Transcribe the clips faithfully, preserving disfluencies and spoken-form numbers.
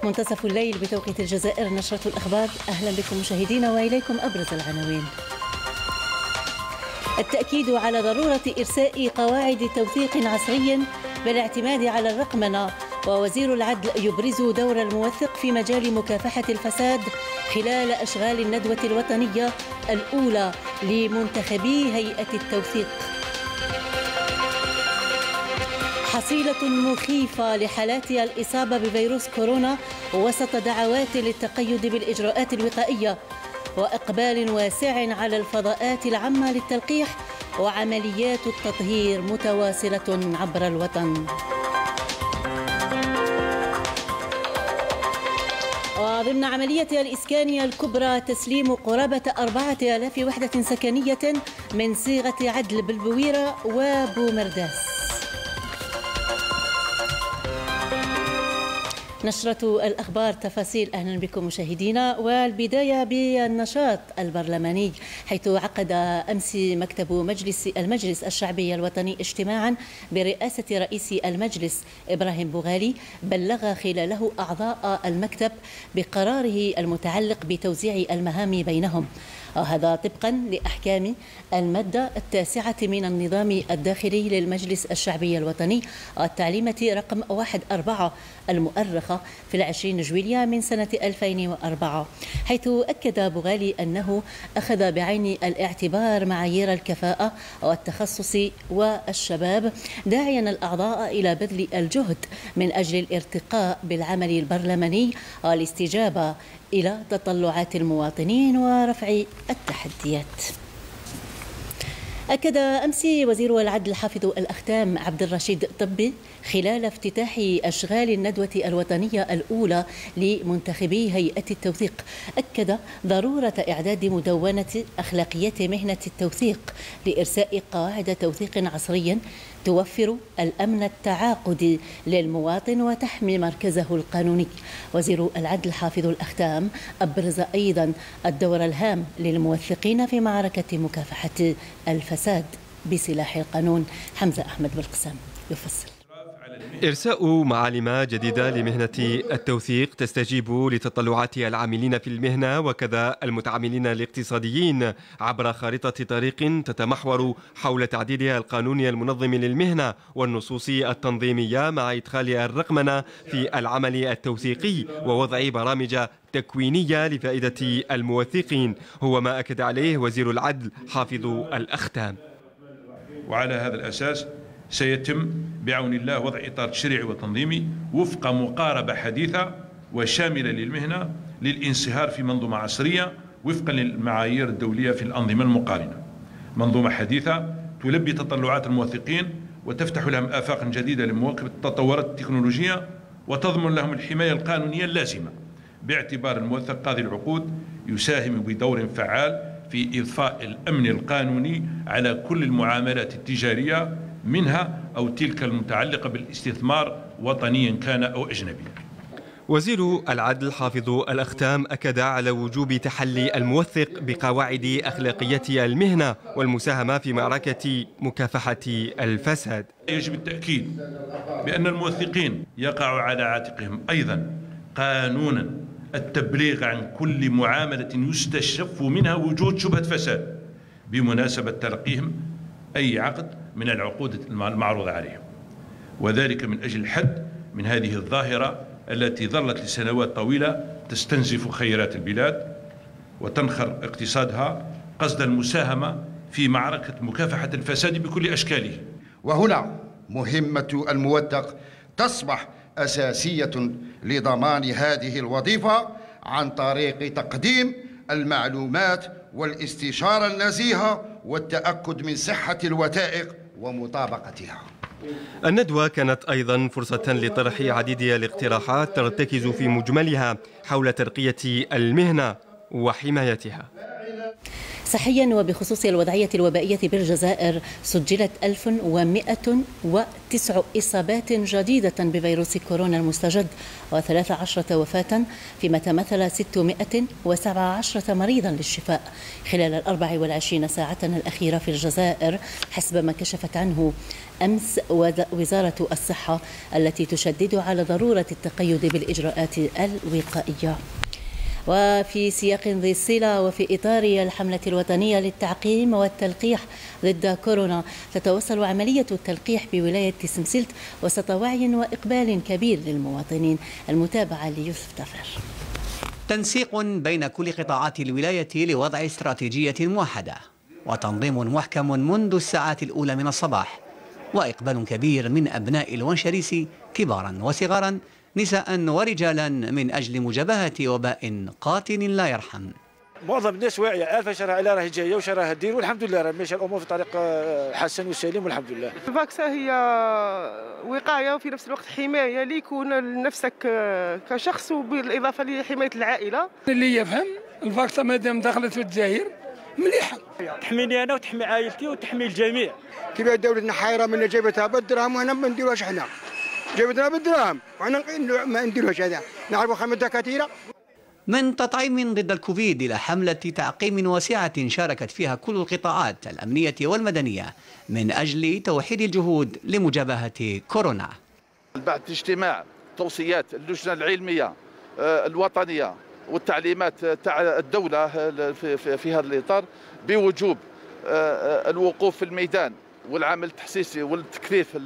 منتصف الليل بتوقيت الجزائر، نشرة الأخبار. أهلا بكم مشاهدينا وإليكم أبرز العناوين. التأكيد على ضرورة إرساء قواعد توثيق عصري بالاعتماد على الرقمنة، ووزير العدل يبرز دور الموثق في مجال مكافحة الفساد خلال أشغال الندوة الوطنية الأولى لمنتخبي هيئة التوثيق. حصيلة مخيفة لحالات الإصابة بفيروس كورونا وسط دعوات للتقيد بالإجراءات الوقائية، وإقبال واسع على الفضاءات العامة للتلقيح، وعمليات التطهير متواصلة عبر الوطن. وضمن عملية الإسكان الكبرى تسليم قرابة أربعة آلاف وحدة سكنية من صيغة عدل بالبويرة وبومرداس. نشرة الأخبار تفاصيل. أهلا بكم مشاهدينا، والبداية بالنشاط البرلماني، حيث عقد أمس مكتب مجلس المجلس الشعبي الوطني اجتماعا برئاسة رئيس المجلس إبراهيم بوغالي، بلغ خلاله أعضاء المكتب بقراره المتعلق بتوزيع المهام بينهم، وهذا طبقا لأحكام المادة التاسعة من النظام الداخلي للمجلس الشعبي الوطني والتعليمة رقم واحد أربعة المؤرخة في العشرين جويلية من سنة ألفين وأربعة، حيث أكد بوغالي أنه أخذ بعين الاعتبار معايير الكفاءة والتخصص والشباب، داعيا الأعضاء إلى بذل الجهد من أجل الارتقاء بالعمل البرلماني والاستجابة إلى تطلعات المواطنين ورفع التحديات. أكد أمس وزير العدل حافظ الأختام عبد الرشيد طبي خلال افتتاح أشغال الندوة الوطنية الأولى لمنتخبي هيئة التوثيق، أكد ضرورة إعداد مدونة أخلاقيات مهنة التوثيق لإرساء قواعد توثيق عصري توفر الأمن التعاقدي للمواطن وتحمي مركزه القانوني. وزير العدل حافظ الأختام أبرز أيضا الدور الهام للموثقين في معركة مكافحة الفساد بسلاح القانون. حمزة أحمد بالقسام يفصل. إرساء معالم جديدة لمهنة التوثيق تستجيب لتطلعات العاملين في المهنة وكذا المتعاملين الاقتصاديين عبر خارطة طريق تتمحور حول تعديل القانون المنظم للمهنة والنصوص التنظيمية مع إدخال الرقمنة في العمل التوثيقي ووضع برامج تكوينية لفائدة الموثقين، هو ما أكد عليه وزير العدل حافظ الأختام. وعلى هذا الأساس سيتم بعون الله وضع إطار تشريعي وتنظيمي وفق مقاربة حديثة وشاملة للمهنة للانصهار في منظومة عصرية وفقا للمعايير الدولية في الأنظمة المقارنة. منظومة حديثة تلبي تطلعات الموثقين وتفتح لهم آفاق جديدة لمواكبة التطورات التكنولوجية وتضمن لهم الحماية القانونية اللازمة، باعتبار الموثق قاضي العقود يساهم بدور فعال في إضفاء الأمن القانوني على كل المعاملات التجارية منها أو تلك المتعلقة بالاستثمار وطنيا كان أو أجنبيا. وزير العدل حافظ الأختام أكد على وجوب تحلي الموثق بقواعد أخلاقيات المهنة والمساهمة في معركة مكافحة الفساد. يجب التأكيد بأن الموثقين يقع على عاتقهم أيضا قانونا التبليغ عن كل معاملة يستشف منها وجود شبهة فساد بمناسبة تلقيهم أي عقد من العقود المعروضة عليهم، وذلك من أجل الحد من هذه الظاهرة التي ظلت لسنوات طويلة تستنزف خيرات البلاد وتنخر اقتصادها قصد المساهمة في معركة مكافحة الفساد بكل أشكاله. وهنا مهمة الموثق تصبح أساسية لضمان هذه الوظيفة عن طريق تقديم المعلومات والاستشارة النزيهة والتأكد من صحة الوثائق ومطابقتها. الندوة كانت أيضا فرصة لطرح عديد الاقتراحات ترتكز في مجملها حول ترقية المهنة وحمايتها. صحيا. وبخصوص الوضعية الوبائية بالجزائر سجلت ألف ومئة وتسع إصابات جديدة بفيروس كورونا المستجد وثلاث عشرة وفاة، فيما تمثل ستمئة وسبعة عشر مريضا للشفاء خلال الأربع والعشرين ساعة الأخيرة في الجزائر، حسب ما كشفت عنه أمس وزارة الصحة، التي تشدد على ضرورة التقيد بالإجراءات الوقائية. وفي سياق ذي الصلة وفي إطار الحملة الوطنية للتعقيم والتلقيح ضد كورونا، تتواصل عملية التلقيح بولاية سمسلت وسط وعي وإقبال كبير للمواطنين. المتابعة ليوسف تفر. تنسيق بين كل قطاعات الولاية لوضع استراتيجية موحدة وتنظيم محكم منذ الساعات الأولى من الصباح، وإقبال كبير من أبناء الونشريس كبارا وصغارا، نساء ورجالا، من أجل مجابهة وباء قاتل لا يرحم. معظم الناس واعيه، عارفه شراها لا راهي جايه وش راها دير، والحمد لله راه ماشيه الامور في طريق حسن وسليم والحمد لله. الفاكسا هي وقايه وفي نفس الوقت حمايه ليكون لنفسك كشخص وبالاضافه لحمايه العائله. اللي يفهم الفاكسا مادام دخلت في الجزائر مليحه، تحميني انا وتحمي عائلتي وتحمي الجميع. كيف دولتنا حايره من جايبتها بالدراهم وحنا ما نديروهاش، حنا جايبتنا بالدراهم وحنا ما نديروهاش، هذا نعرفوا خدمه دكاتره. من تطعيم ضد الكوفيد إلى حملة تعقيم واسعة شاركت فيها كل القطاعات الأمنية والمدنية من أجل توحيد الجهود لمجابهة كورونا. بعد اجتماع توصيات اللجنة العلمية الوطنية والتعليمات تاع الدولة في هذا الإطار بوجوب الوقوف في الميدان والعمل التحسيسي والتكثيف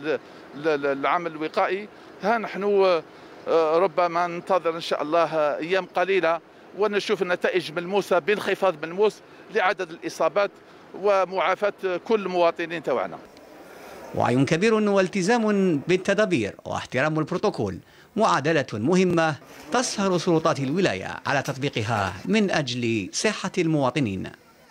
العمل الوقائي، ها نحن ربما ننتظر إن شاء الله أيام قليلة ونشوف النتائج ملموسة بانخفاض ملموس لعدد الإصابات ومعافاة كل المواطنين تاعنا. وعي كبير والتزام بالتدابير واحترام البروتوكول معادلة مهمة تسهر سلطات الولاية على تطبيقها من أجل صحة المواطنين.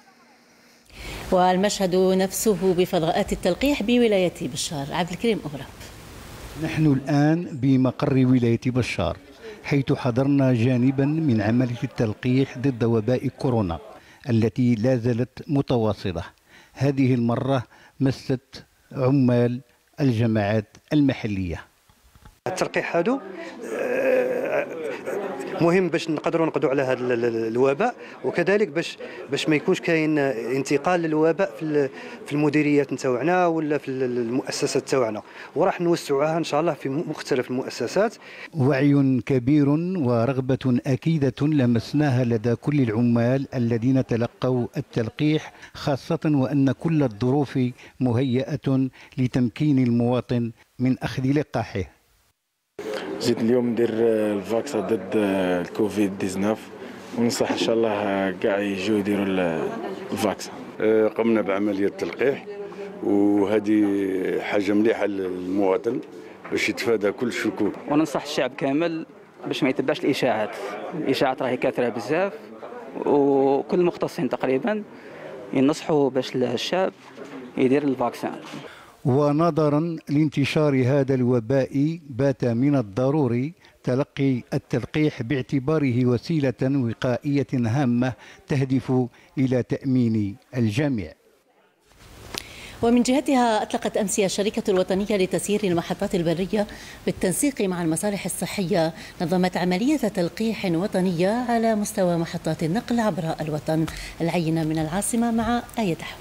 والمشهد نفسه بفضاءات التلقيح بولاية بشار. عبد الكريم أغرب. نحن الآن بمقر ولاية بشار، حيث حضرنا جانبا من عملية التلقيح ضد وباء كورونا التي لا زالت متواصلة. هذه المرة مست عمال الجماعات المحلية. التلقيح هذا مهم باش نقدروا نقضوا على هذا الوباء، وكذلك باش باش ما يكونش كاين انتقال للوباء في في المديريات نتاعنا ولا في المؤسسات تاعنا، وراح نوسعوها ان شاء الله في مختلف المؤسسات. وعي كبير ورغبة أكيدة لمسناها لدى كل العمال الذين تلقوا التلقيح، خاصة وأن كل الظروف مهيئة لتمكين المواطن من أخذ لقاحه. جيت اليوم ندير الفاكسا ضد الكوفيد تسعة عشر، وننصح ان شاء الله كاع يجوا يديروا الفاكسا. قمنا بعمليه التلقيح وهذه حاجه مليحه للمواطن باش يتفادى كل الشكوك. وننصح الشعب كامل باش ما يتبعش الاشاعات، الاشاعات راهي كاثره بزاف، وكل المختصين تقريبا ينصحوا باش الشعب يدير الفاكسان. ونظرا لانتشار هذا الوباء بات من الضروري تلقي التلقيح باعتباره وسيلة وقائية هامة تهدف إلى تأمين الجميع. ومن جهتها أطلقت أمس الشركة الوطنية لتسيير المحطات البرية بالتنسيق مع المصالح الصحية نظمت عملية تلقيح وطنية على مستوى محطات النقل عبر الوطن. العينة من العاصمة مع آية دحو.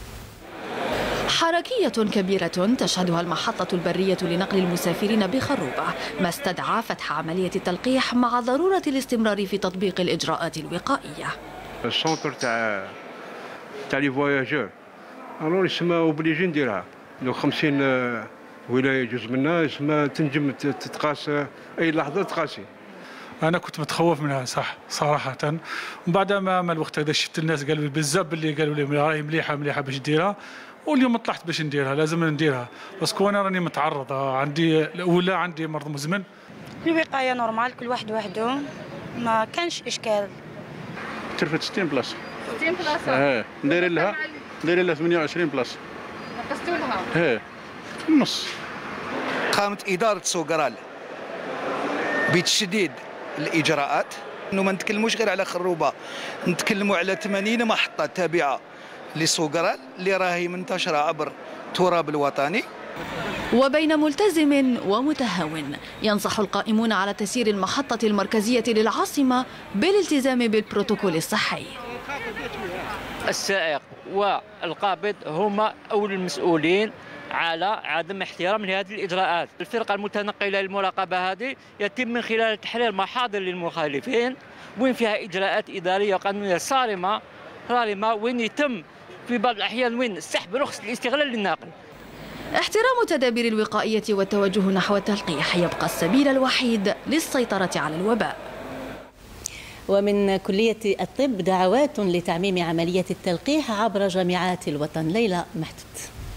حركية كبيرة تشهدها المحطة البرية لنقل المسافرين بخروبة، ما استدعى فتح عملية التلقيح مع ضرورة الاستمرار في تطبيق الإجراءات الوقائية. السونتر تاع تاع لي فواياجور الو يسمى اوبليجي نديرها، لو خمسين ولاية جزء منها يسمى تنجم تتقاس أي لحظة تقاسي. أنا كنت متخوف منها صح صراحة، ومن بعد ما ما الوقت هذا شفت الناس قالوا لي بزاف باللي قالوا لي راهي مليحة مليحة باش نديرها، واليوم طلعت باش نديرها، لازم نديرها باسكو انا راني متعرض، عندي ولا عندي مرض مزمن. الوقايه نورمال كل واحد وحده، ما كانش اشكال. ترفد ستين بلاصه. ستين بلاصه؟ اه ندير لها ندير لها ثمانية وعشرين بلاصه. نقصتوا لها؟ اه في النص. قامت اداره سوقرال بتشديد الاجراءات انه ما نتكلموش غير على خروبه، نتكلموا على ثمانين محطه تابعه لسوغرال اللي راهي منتشره عبر التراب الوطني. وبين ملتزم ومتهاون ينصح القائمون على تسيير المحطة المركزية للعاصمة بالالتزام بالبروتوكول الصحي. السائق والقابض هما أول المسؤولين على عدم احترام لهذه الإجراءات. الفرقة المتنقلة للمراقبة هذه يتم من خلال تحرير محاضر للمخالفين وين فيها إجراءات إدارية وقانونية صارمة صارمة وين يتم في بعض الأحيان وين سحب رخصة الاستغلال للناقل. احترام التدابير الوقائية والتوجه نحو التلقيح يبقى السبيل الوحيد للسيطرة على الوباء. ومن كلية الطب دعوات لتعميم عملية التلقيح عبر جامعات الوطن. ليلى محدود.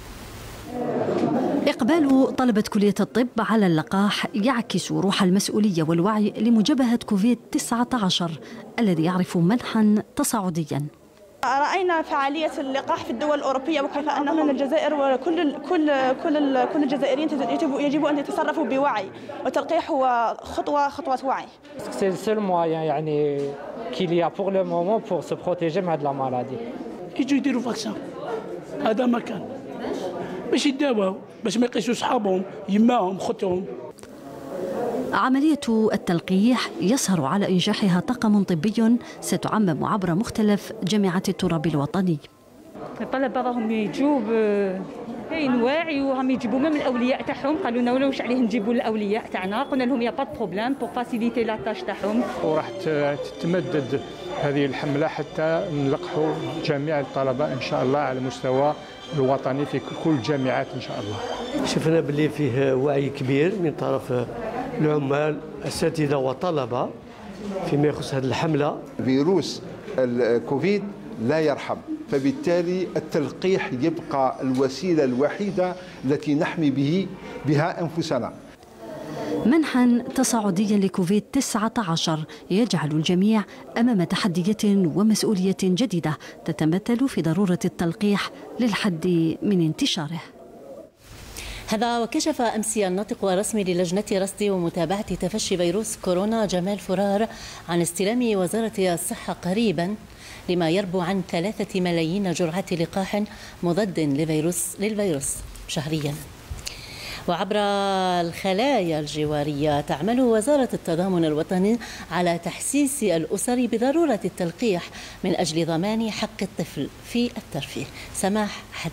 إقبال طلبة كلية الطب على اللقاح يعكس روح المسؤولية والوعي لمجابهة كوفيد تسعة عشر الذي يعرف منحا تصاعديا. رأينا فعالية اللقاح في الدول الأوروبية وكيف أن من الجزائر وكل كل كل كل الجزائريين يجب أن يتصرفوا بوعي، والتلقيح هو خطوة خطوة وعي. C'est le seul moyen يعني qu'il y a pour le moment pour se protéger من هذه المرض. يجوا يديروا فاكسان، هذا مكان باش يداواو، باش ما يقيسوا صحابهم يماهم خوتهم. عملية التلقيح يسهر على إنجاحها طاقم طبي ستعمم عبر مختلف جامعات التراب الوطني. الطلبة راهم يجوا كاين واعي وراهم يجيبوا من الاولياء تاعهم، قالوا لنا واش عليه نجيبوا الاولياء تاعنا، قلنا لهم يا با بروبليم بور فاسيليتي لا تاش تاعهم. وراح تتمدد هذه الحملة حتى نلقحوا جميع الطلبة إن شاء الله على المستوى الوطني في كل الجامعات إن شاء الله. شفنا باللي فيه وعي كبير من طرف العمال الاساتذه وطلبه فيما يخص هذه الحمله. فيروس الكوفيد لا يرحم، فبالتالي التلقيح يبقى الوسيله الوحيده التي نحمي به بها انفسنا. منحا تصاعديا لكوفيد تسعة عشر يجعل الجميع امام تحديات ومسؤوليه جديده تتمثل في ضروره التلقيح للحد من انتشاره. هذا وكشف أمس الناطق الرسمي للجنة رصد ومتابعة تفشي فيروس كورونا جمال فرار عن استلام وزارة الصحة قريبا لما يربو عن ثلاثة ملايين جرعة لقاح مضاد لفيروس للفيروس شهريا. وعبر الخلايا الجوارية تعمل وزارة التضامن الوطني على تحسيس الأسر بضرورة التلقيح من أجل ضمان حق الطفل في الترفيه. سماح حدد.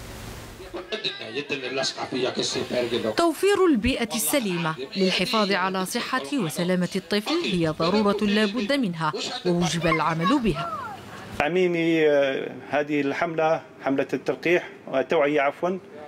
توفير البيئة السليمة للحفاظ على صحة وسلامة الطفل هي ضرورة لا بد منها ووجب العمل بها. تعميم هذه الحملة، حملة التلقيح والتوعية عفوا،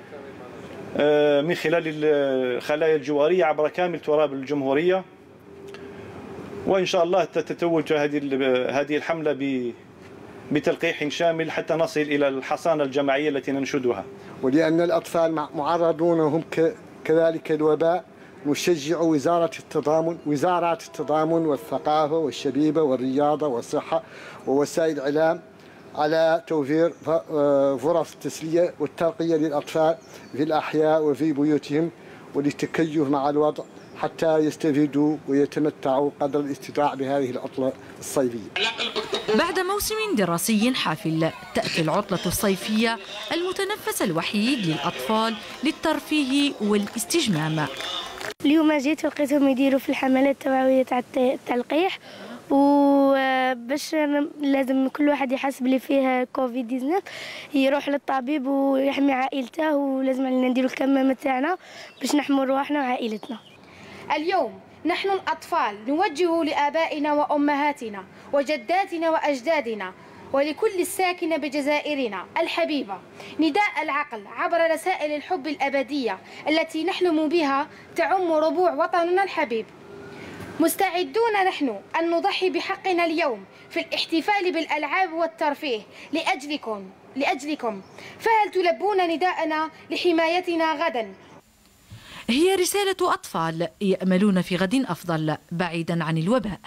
من خلال الخلايا الجوارية عبر كامل تراب الجمهورية، وإن شاء الله تتوج هذه هذه الحملة بتلقيح شامل حتى نصل إلى الحصانة الجماعية التي ننشدها. ولأن الأطفال معرضون هم كذلك الوباء، نشجع وزارة التضامن وزارات التضامن والثقافة والشبيبة والرياضة والصحة ووسائل الإعلام على توفير فرص التسلية والترقية للأطفال في الأحياء وفي بيوتهم وللتكيف مع الوضع حتى يستفيدوا ويتمتعوا قدر الاستطاع بهذه العطلة الصيفية. بعد موسم دراسي حافل تأتي العطلة الصيفية المتنفس الوحيد للأطفال للترفيه والاستجمام. اليوم جيت ولقيتهم يديروا في الحملات التوعوية تاع التلقيح، وباش لازم كل واحد يحس بلي فيه كوفيد تسعة عشر يروح للطبيب ويحمي عائلته، ولازم علينا نديروا الكمامة تاعنا باش نحموا رواحنا وعائلتنا. اليوم نحن الأطفال نوجه لآبائنا وأمهاتنا وجداتنا وأجدادنا ولكل الساكن بجزائرنا الحبيبة نداء العقل عبر رسائل الحب الأبدية التي نحلم بها تعم ربوع وطننا الحبيب. مستعدون نحن أن نضحي بحقنا اليوم في الاحتفال بالألعاب والترفيه لأجلكم لأجلكم فهل تلبون نداءنا لحمايتنا غدا؟ هي رسالة أطفال يأملون في غد أفضل بعيدا عن الوباء.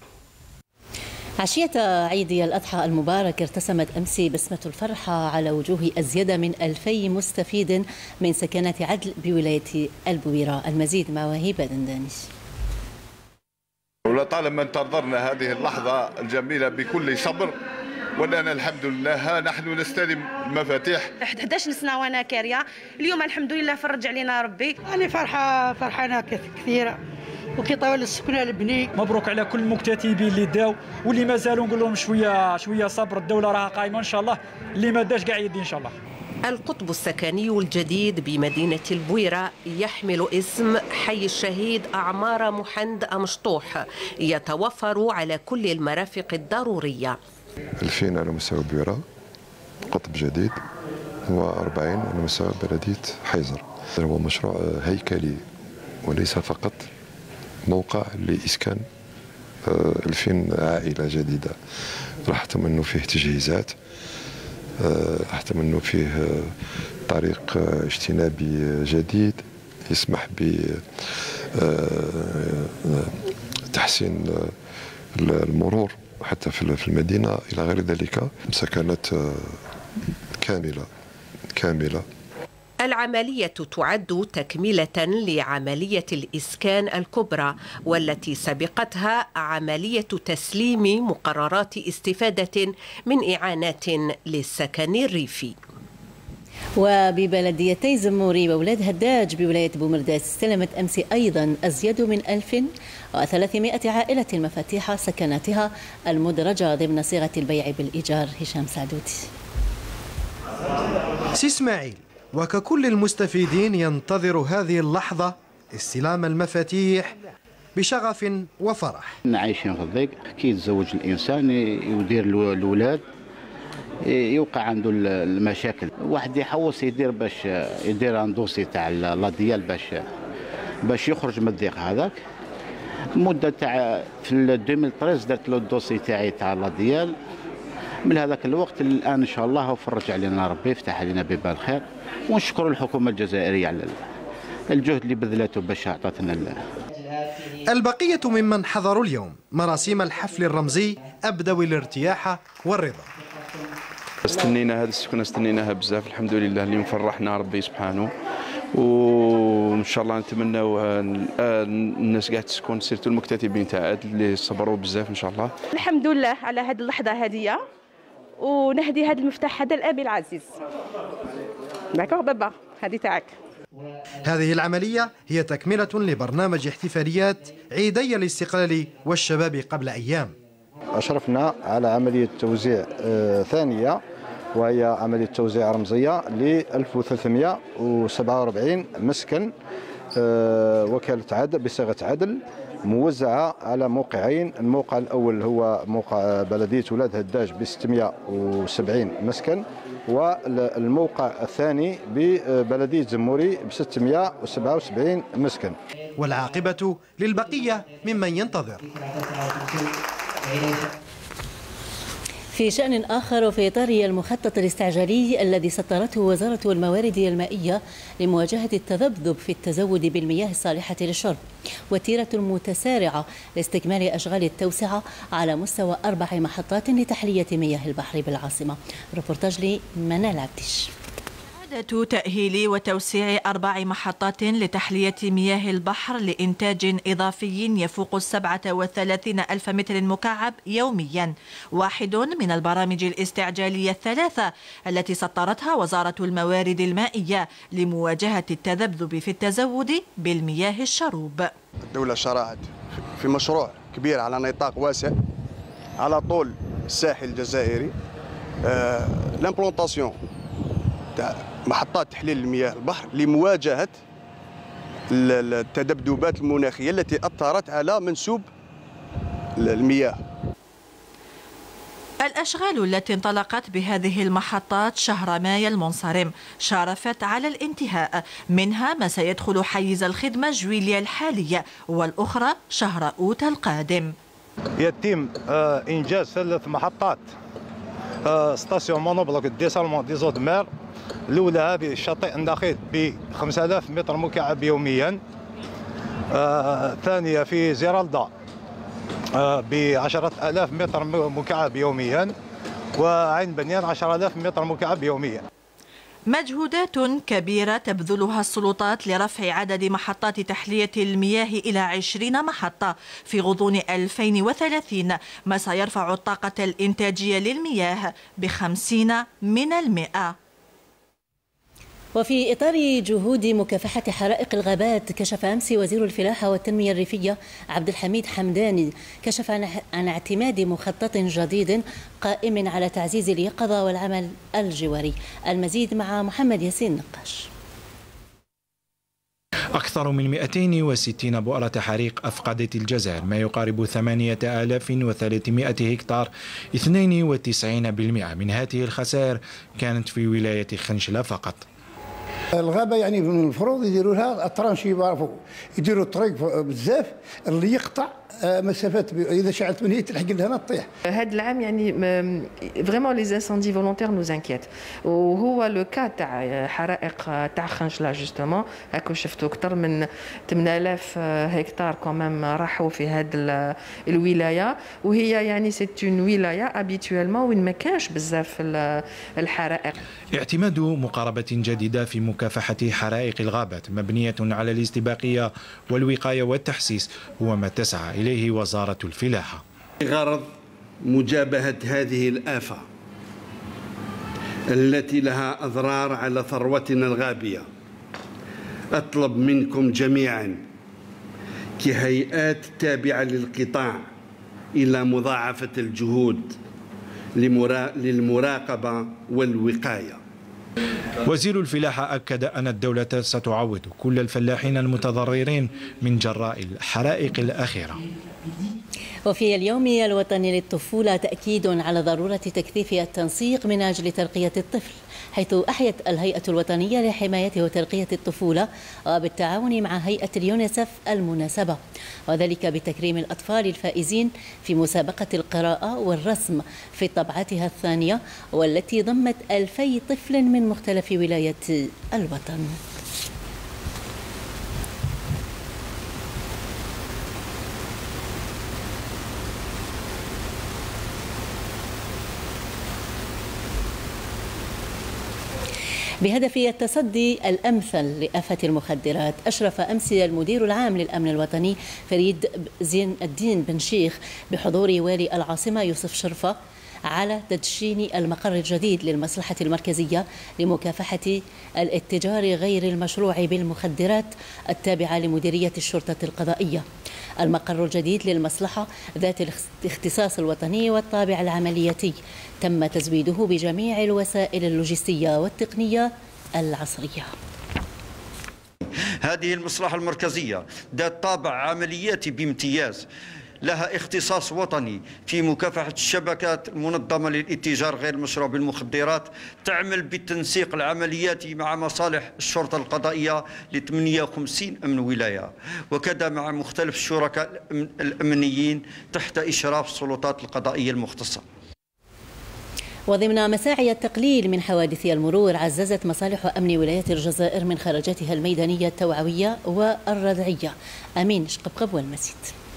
عشية عيد الأضحى المبارك ارتسمت أمس بسمة الفرحة على وجوه أزيد من ألفي مستفيد من سكنات عدل بولاية البويرة. المزيد مع وهيبة دندانش. ولطالما انتظرنا هذه اللحظة الجميلة بكل صبر، والآن الحمد لله ها نحن نستلم المفاتيح. إحدى عشر سنة وأنا كارية، اليوم الحمد لله فرج علينا ربي. أنا فرحة فرحانة كثيرة وكيطول السكنة لبني. مبروك على كل المكتتبين اللي داو واللي مازالوا، نقول لهم شوية شوية صبر، الدولة راها قايمة إن شاء الله، اللي ما داش كاع يدي إن شاء الله. القطب السكني الجديد بمدينة البويرة يحمل اسم حي الشهيد أعمار محمد أمشطوح، يتوفر على كل المرافق الضرورية. ألفين على مستوى البويرة قطب جديد، وأربعين على مستوى بلدية حيزر. هو مشروع هيكلي وليس فقط موقع لإسكان ألفين عائلة جديدة. راح أتمنى فيه تجهيزات، أحتمل فيه طريق اجتنابي جديد يسمح بتحسين المرور حتى في المدينة إلى غير ذلك. مساكنات كاملة كاملة. العملية تعد تكملة لعملية الإسكان الكبرى، والتي سبقتها عملية تسليم مقررات استفادة من إعانات للسكن الريفي. وببلديتي زموري وولاد هداج بولاية بومرداس استلمت أمس أيضا أزيد من ألف وثلاثمائة عائلة مفاتيح سكناتها المدرجة ضمن صيغة البيع بالإيجار. هشام سعدودي. سي اسماعيل وككل المستفيدين ينتظر هذه اللحظة استلام المفاتيح بشغف وفرح. عايشين في الضيق، كي يتزوج الإنسان يدير الأولاد يوقع عنده المشاكل، واحد يحوس يدير باش يدير ان دوسي تاع لا ديال باش باش يخرج من الضيق هذاك. مده تاع في ألفين وثلاثة عشر درت له الدوسي تاعي تاع لا ديال، من هذاك الوقت الان ان شاء الله فرج علينا ربي، يفتح علينا باب الخير، ونشكر الحكومه الجزائريه على الجهد اللي بذلته باش عطاتنا. البقيه ممن حضروا اليوم مراسيم الحفل الرمزي ابدوا الارتياح والرضا. استنينا هذه السكنه استنيناها بزاف، الحمد لله اللي مفرحنا ربي سبحانه، وان شاء الله نتمناو الناس قاعد تسكن سيرتو المكتتبين تاع عاد اللي صبروا بزاف ان شاء الله. الحمد لله على هذه اللحظه هذه، ونهدي هذا المفتاح هذا لابي العزيز. داكوغ بابا، هذه تاعك. هذه العمليه هي تكمله لبرنامج احتفاليات عيدي الاستقلال والشباب قبل ايام. أشرفنا على عملية توزيع ثانية، وهي عملية توزيع رمزية ل ألف وثلاثمائة وسبعة وأربعين مسكن وكالة عدل بصيغة عدل، موزعة على موقعين. الموقع الأول هو موقع بلدية ولاد هداج ب ستمائة وسبعين مسكن، والموقع الثاني ببلدية زموري ب ستمائة وسبعة وسبعين مسكن. والعاقبة للبقية ممن ينتظر. في شأن آخر، وفي إطار المخطط الاستعجالي الذي سطرته وزارة الموارد المائية لمواجهة التذبذب في التزود بالمياه الصالحة للشرب، وتيرة متسارعة لاستكمال أشغال التوسعة على مستوى أربع محطات لتحلية مياه البحر بالعاصمة. ريبورتاج لمنال عبديش. تأهيل وتوسيع أربع محطات لتحلية مياه البحر لإنتاج إضافي يفوق السبعة وثلاثين ألف متر مكعب يوميا، واحد من البرامج الاستعجالية الثلاثة التي سطرتها وزارة الموارد المائية لمواجهة التذبذب في التزود بالمياه الشروب. الدولة شرعت في مشروع كبير على نطاق واسع على طول الساحل الجزائري، آه لامبلونطاسيون تاع محطات تحليل المياه البحر لمواجهة التذبذبات المناخية التي أثرت على منسوب المياه. الأشغال التي انطلقت بهذه المحطات شهر مايو المنصرم شارفت على الانتهاء، منها ما سيدخل حيز الخدمة جويليا الحالية، والأخرى شهر أوت القادم. يتم إنجاز ثلاث محطات ستاسيون مونوبلوك ديسالمون دي زود مير. الأولى هذه الشاطئ النخيل ب خمسة آلاف متر مكعب يوميا، الثانية آه، في زيرالدا آه، ب عشرة آلاف متر مكعب يوميا، وعين بنيان عشرة آلاف متر مكعب يوميا. مجهودات كبيرة تبذلها السلطات لرفع عدد محطات تحلية المياه إلى عشرين محطة في غضون ألفين وثلاثين، ما سيرفع الطاقة الإنتاجية للمياه بخمسين من المئة. وفي إطار جهود مكافحة حرائق الغابات، كشف أمس وزير الفلاحة والتنمية الريفية عبد الحميد حمداني كشف عن اعتماد مخطط جديد قائم على تعزيز اليقظة والعمل الجواري. المزيد مع محمد ياسين نقاش. أكثر من مئتين وستين بؤرة حريق أفقدت الجزائر، ما يقارب ثمانية آلاف وثلاثمئة هكتار. اثنين وتسعين بالمئة من هذه الخسائر كانت في ولاية خنشلة فقط. الغابه يعني من المفروض يديروا لها الترانشي، يعرفوا يديروا الطريق بزاف اللي يقطع مسافات، اذا شعلت من هي تلحق لها ما تطيح. هذا العام يعني فريمون لي انساندي فولونتير نوز انكيت، وهو لو كا تاع حرائق تاع خنشله جوستومون. هاكو شفتوا اكثر من ثمانية آلاف هكتار كومام راحوا في هذه الولايه، وهي يعني سي اون ولايه ابيتويلمون وين ما كانش بزاف الحرائق. اعتماد مقاربه جديده في مكافحه حرائق الغابات مبنيه على الاستباقيه والوقايه والتحسيس هو ما تسعى إليه وزارة الفلاحة بغرض مجابهة هذه الآفة التي لها أضرار على ثروتنا الغابية. أطلب منكم جميعا كهيئات تابعة للقطاع إلى مضاعفة الجهود للمراقبة والوقاية. وزير الفلاحة أكد أن الدولة ستعوض كل الفلاحين المتضررين من جراء الحرائق الأخيرة. وفي اليوم الوطني للطفولة تأكيد على ضرورة تكثيف التنسيق من أجل ترقية الطفل، حيث أحيت الهيئة الوطنية لحماية وترقية الطفولة وبالتعاون مع هيئة اليونيسف المناسبة، وذلك بتكريم الأطفال الفائزين في مسابقة القراءة والرسم في طبعتها الثانية، والتي ضمت ألفي طفل من مختلف ولايات الوطن. بهدف التصدي الأمثل لآفة المخدرات، أشرف أمس المدير العام للأمن الوطني فريد زين الدين بن شيخ بحضور والي العاصمة يوسف شرفة على تدشين المقر الجديد للمصلحة المركزية لمكافحة الاتجار غير المشروع بالمخدرات التابعة لمديرية الشرطة القضائية. المقر الجديد للمصلحة ذات الاختصاص الوطني والطابع العملياتي تم تزويده بجميع الوسائل اللوجستية والتقنية العصرية. هذه المصلحة المركزية ذات طابع عملياتي بامتياز، لها اختصاص وطني في مكافحة الشبكات المنظمة للاتجار غير المشروع بالمخدرات، تعمل بالتنسيق العملياتي مع مصالح الشرطة القضائية ل ثمانية وخمسين أمن ولاية، وكذا مع مختلف الشركاء الأمنيين تحت إشراف السلطات القضائية المختصة. وضمن مساعي التقليل من حوادث المرور، عززت مصالح أمن ولاية الجزائر من خرجاتها الميدانية التوعوية والردعية. أمين شقبقب والمزيد.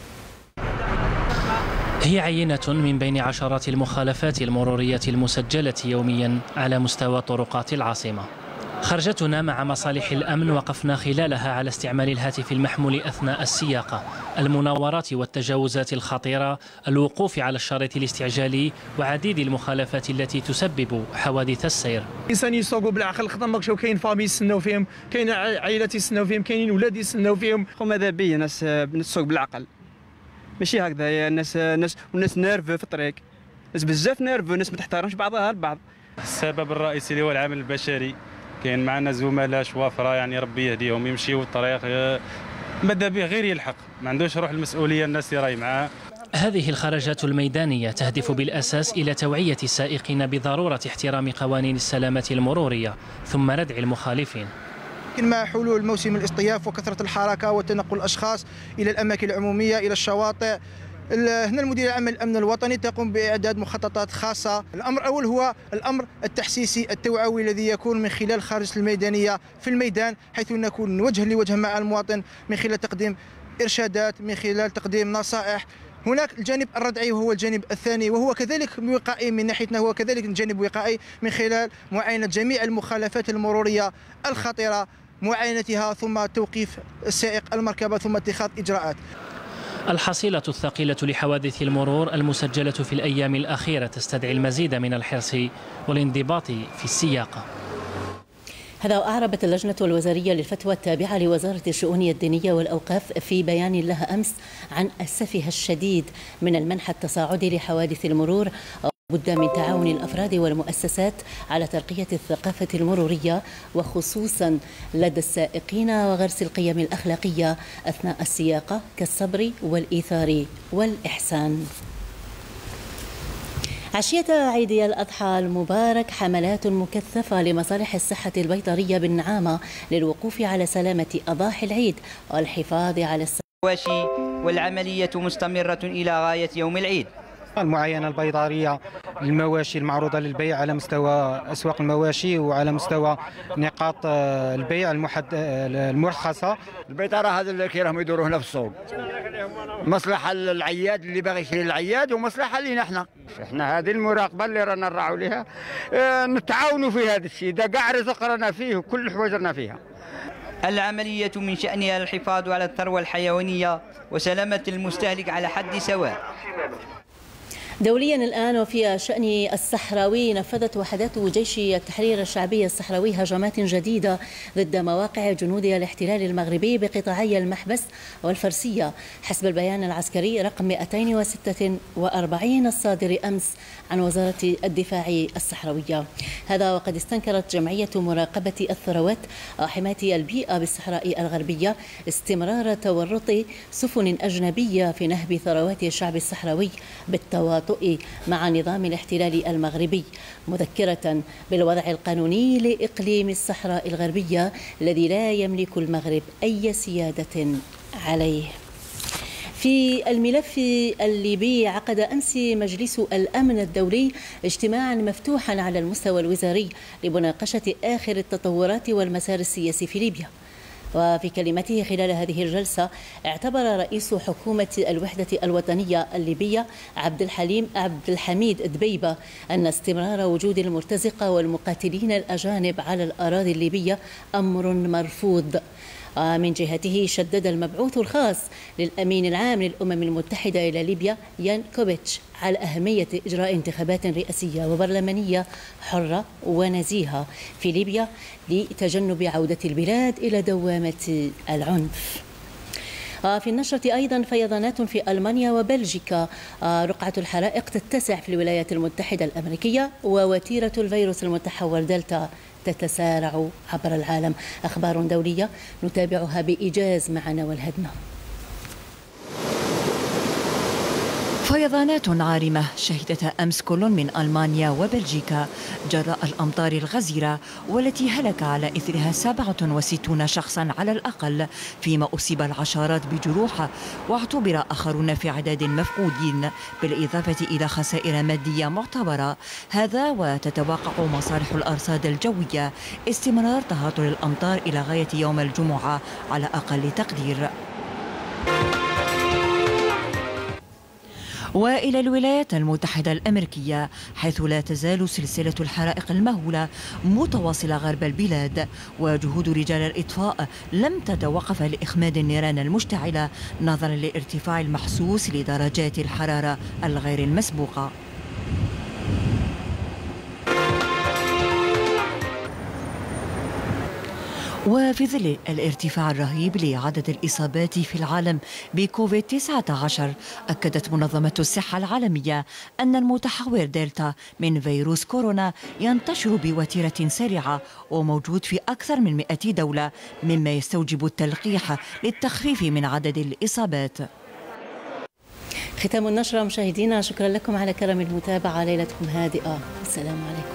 هي عينة من بين عشرات المخالفات المرورية المسجلة يوميا على مستوى طرقات العاصمة. خرجتنا مع مصالح الأمن وقفنا خلالها على استعمال الهاتف المحمول أثناء السياقة، المناورات والتجاوزات الخطيرة، الوقوف على الشريط الاستعجالي وعديد المخالفات التي تسبب حوادث السير. الإنسان يسوقوا بالعقل، خاطر ماكش كاين فامي يستناو فيهم، كاين عائلات يستناو فيهم، كاينين ولاد يستناو فيهم. ماذا بيا ناس نسوق بالعقل، ماشي هكذا. الناس الناس والناس نيرفو في الطريق، ناس بزاف نيرفو، ناس ما تحترمش بعضها البعض. السبب الرئيسي اللي هو العامل البشري، كاين معنا زملاء شوافره يعني ربي يهديهم يمشيوا الطريق ماذا به غير يلحق، ما عندوش روح المسؤوليه الناس اللي راهي معاه. هذه الخرجات الميدانية تهدف بالأساس إلى توعية السائقين بضرورة احترام قوانين السلامة المرورية ثم ردع المخالفين. مع حلول موسم الاصطياف وكثرة الحركة وتنقل الأشخاص إلى الأماكن العمومية إلى الشواطئ، هنا المدير العام للأمن الوطني تقوم بإعداد مخططات خاصة. الأمر الأول هو الأمر التحسيسي التوعوي الذي يكون من خلال خارجة الميدانية في الميدان، حيث نكون وجها لوجه مع المواطن من خلال تقديم إرشادات، من خلال تقديم نصائح هناك الجانب الردعي وهو الجانب الثاني، وهو كذلك وقائي من ناحيتنا، هو كذلك جانب وقائي من خلال معاينة جميع المخالفات المرورية الخطيرة، معاينتها ثم توقيف السائق المركبة ثم اتخاذ إجراءات. الحصيلة الثقيلة لحوادث المرور المسجلة في الأيام الأخيرة تستدعي المزيد من الحرص والانضباط في السياقة. هذا أعربت اللجنة الوزارية للفتوى التابعة لوزارة الشؤون الدينية والأوقاف في بيان لها أمس عن السفه الشديد من المنح التصاعدي لحوادث المرور، بد من تعاون الأفراد والمؤسسات على ترقية الثقافة المرورية وخصوصا لدى السائقين وغرس القيم الأخلاقية أثناء السياقة كالصبر والإيثار والإحسان. عشية عيد الأضحى المبارك حملات مكثفة لمصالح الصحة البيطرية بالنعامة للوقوف على سلامة أضاحي العيد والحفاظ على السلامة، والعملية مستمرة إلى غاية يوم العيد. المعاينة البيطرية للمواشي المعروضة للبيع على مستوى أسواق المواشي وعلى مستوى نقاط البيع المحد المرخصة. البيطرة هذا اللي راهم يدوروا هنا في السوق، مصلحة العياد اللي باغي يشري العياد ومصلحة لينا احنا. احنا هذه المراقبة اللي رانا نرعوا لها، اه نتعاونوا في هذا الشيء، ده كاع رزق رانا فيه وكل الحوايج رانا فيها. العملية من شأنها الحفاظ على الثروة الحيوانية وسلامة المستهلك على حد سواء. دوليا الآن وفي شأن الصحراوي، نفذت وحدات جيش التحرير الشعبي الصحراوي هجمات جديدة ضد مواقع جنود الاحتلال المغربي بقطاعي المحبس والفرسية حسب البيان العسكري رقم مئتين وستة وأربعين الصادر أمس عن وزارة الدفاع الصحراوية. هذا وقد استنكرت جمعية مراقبة الثروات حماية البيئة بالصحراء الغربية استمرار تورط سفن أجنبية في نهب ثروات الشعب الصحراوي بالتواطؤ مع نظام الاحتلال المغربي، مذكرة بالوضع القانوني لإقليم الصحراء الغربية الذي لا يملك المغرب أي سيادة عليه. في الملف الليبي، عقد أمس مجلس الأمن الدولي اجتماعا مفتوحا على المستوى الوزاري لمناقشة آخر التطورات والمسار السياسي في ليبيا. وفي كلمته خلال هذه الجلسة، اعتبر رئيس حكومة الوحدة الوطنية الليبية عبد الحليم عبد الحميد دبيبة أن استمرار وجود المرتزقة والمقاتلين الأجانب على الأراضي الليبية أمر مرفوض. من جهته شدد المبعوث الخاص للأمين العام للأمم المتحدة إلى ليبيا يان كوبيتش على أهمية إجراء انتخابات رئاسية وبرلمانية حرة ونزيهة في ليبيا لتجنب عودة البلاد إلى دوامة العنف. في النشرة أيضا، فيضانات في ألمانيا وبلجيكا، رقعة الحرائق تتسع في الولايات المتحدة الأمريكية، ووتيرة الفيروس المتحور دلتا تتسارع عبر العالم. أخبار دولية نتابعها بإيجاز مع نوال هدنة. فيضانات عارمة شهدتها أمس كل من ألمانيا وبلجيكا جراء الأمطار الغزيرة، والتي هلك على إثرها سبعة وستين شخصا على الأقل، فيما أصيب العشرات بجروح واعتبر آخرون في عداد مفقودين، بالإضافة إلى خسائر مادية معتبرة. هذا وتتوقع مصالح الأرصاد الجوية استمرار تهاطل الأمطار إلى غاية يوم الجمعة على أقل تقدير. وإلى الولايات المتحدة الأمريكية، حيث لا تزال سلسلة الحرائق المهولة متواصلة غرب البلاد، وجهود رجال الإطفاء لم تتوقف لإخماد النيران المشتعلة نظرا للارتفاع المحسوس لدرجات الحرارة الغير المسبوقة. وفي ظل الارتفاع الرهيب لعدد الإصابات في العالم بكوفيد تسعة عشر، أكدت منظمة الصحة العالمية أن المتحور دلتا من فيروس كورونا ينتشر بوتيرة سريعة وموجود في أكثر من مئة دولة، مما يستوجب التلقيح للتخفيف من عدد الإصابات. ختام النشرة مشاهدينا، شكرا لكم على كرم المتابعة، ليلتكم هادئة، السلام عليكم.